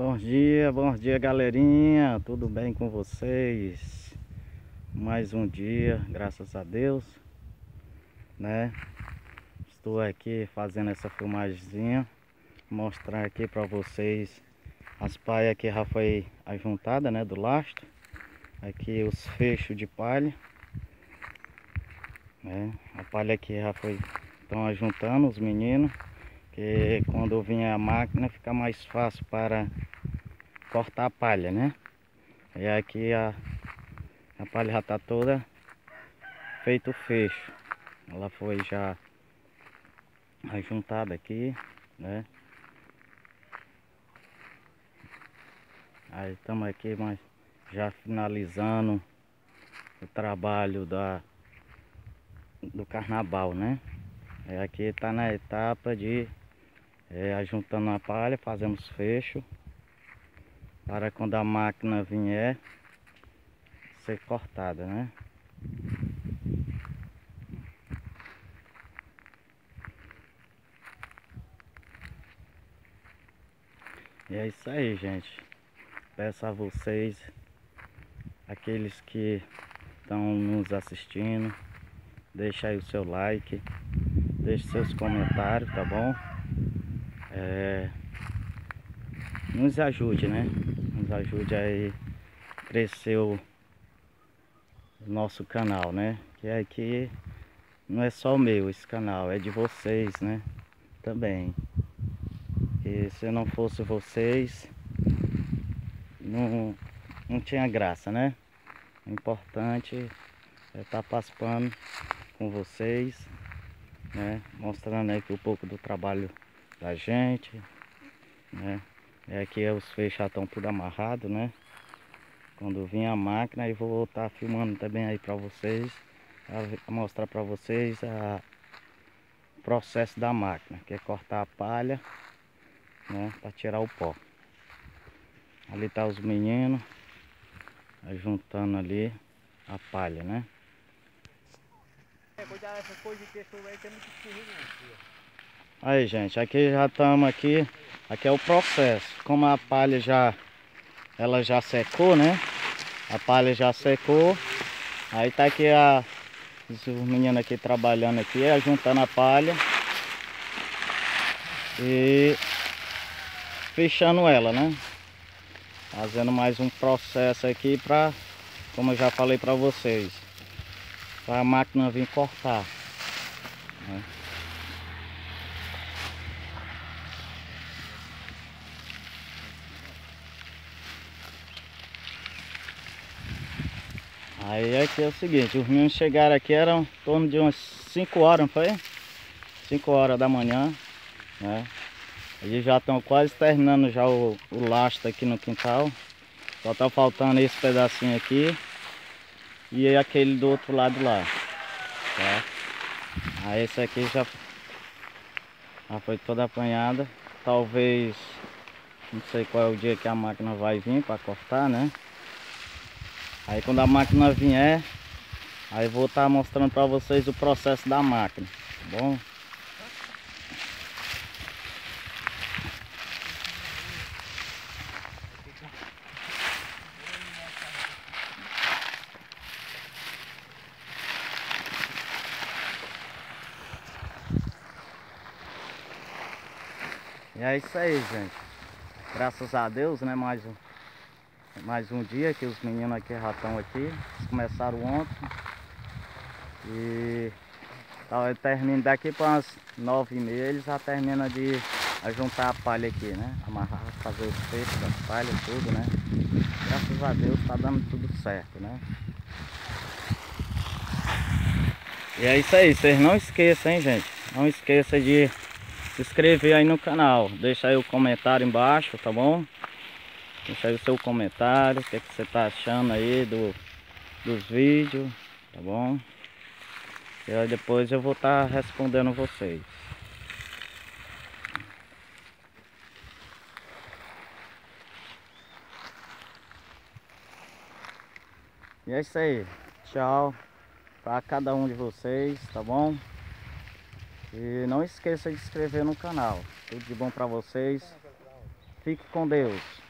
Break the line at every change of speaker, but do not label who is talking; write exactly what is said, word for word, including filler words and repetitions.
Bom dia, bom dia galerinha, tudo bem com vocês? Mais um dia, graças a Deus, né? Estou aqui fazendo essa filmagemzinha, mostrar aqui para vocês as palhas que já foi ajuntada, né, do lastro. Aqui os fechos de palha, né? A palha aqui já foi, estão ajuntando os meninos, que quando vinha a máquina fica mais fácil para cortar a palha, né? E aqui a, a palha já está toda feito o fecho. Ela foi já ajuntada aqui, né? Aí estamos aqui, mas já finalizando o trabalho da do carnaval, né? E aqui está na etapa de é, ajuntando a palha, fazendo os fechos para quando a máquina vier ser cortada, né? E é isso aí, gente. Peço a vocês, aqueles que estão nos assistindo, deixa aí o seu like, deixe seus comentários, tá bom? É, nos ajude, né? Nos ajude aí a crescer o nosso canal, né? Que aqui não é só o meu, esse canal, é de vocês, né? Também. E se não fosse vocês, não, não tinha graça, né? O importante é estar participando com vocês, né? Mostrando aqui um pouco do trabalho da gente, né? E aqui os fechos já estão tudo amarrado, né? Quando vir a máquina, eu vou estar filmando também aí para vocês, para mostrar para vocês a o processo da máquina, que é cortar a palha, né? Para tirar o pó. Ali tá os meninos juntando ali a palha, né? Aí, gente, aqui já estamos aqui. Aqui é o processo. Como a palha já ela já secou, né? A palha já secou. Aí tá aqui a os meninos aqui trabalhando aqui, juntando a palha e fechando ela, né? Fazendo mais um processo aqui para, como eu já falei para vocês, para a máquina vir cortar, né? Aí aqui é o seguinte, os meninos chegaram aqui, eram em torno de umas cinco horas, não foi? cinco horas da manhã, né? Eles já estão quase terminando já o, o lastro aqui no quintal. Só tá faltando esse pedacinho aqui e aquele do outro lado lá, tá? Aí esse aqui já, já foi toda apanhada. Talvez, não sei qual é o dia que a máquina vai vir para cortar, né? Aí quando a máquina vier, aí vou estar mostrando para vocês o processo da máquina, tá bom? E é isso aí, gente. Graças a Deus, né? Mais um, mais um dia que os meninos aqui já estão aqui. Eles começaram ontem. E tá, termina daqui para umas nove e meia. Eles já terminam de juntar a palha aqui, né? Amarrar, fazer os fechos das palhas, tudo, né? Graças a Deus tá dando tudo certo, né? E é isso aí. Vocês não esqueçam, hein, gente? Não esqueça de se inscrever aí no canal, deixa aí o comentário embaixo, tá bom? Deixa aí o seu comentário, o que, é que você tá achando aí do, dos vídeos, tá bom? E aí depois eu vou estar tá respondendo vocês. E é isso aí, tchau para cada um de vocês, tá bom? E não esqueça de se inscrever no canal. Tudo de bom para vocês. Fique com Deus.